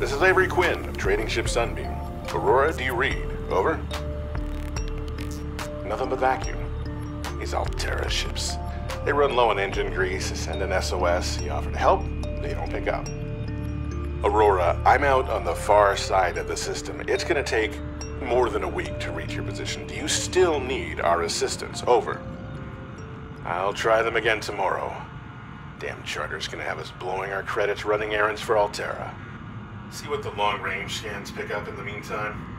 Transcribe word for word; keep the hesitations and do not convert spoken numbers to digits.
This is Avery Quinn of Trading Ship Sunbeam. Aurora, do you read? Over? Nothing but vacuum. These Alterra ships. They run low on engine grease, send an S O S, you offer to help, they don't pick up. Aurora, I'm out on the far side of the system. It's gonna take more than a week to reach your position. Do you still need our assistance? Over. I'll try them again tomorrow. Damn charter's gonna have us blowing our credits running errands for Alterra. See what the long-range scans pick up in the meantime.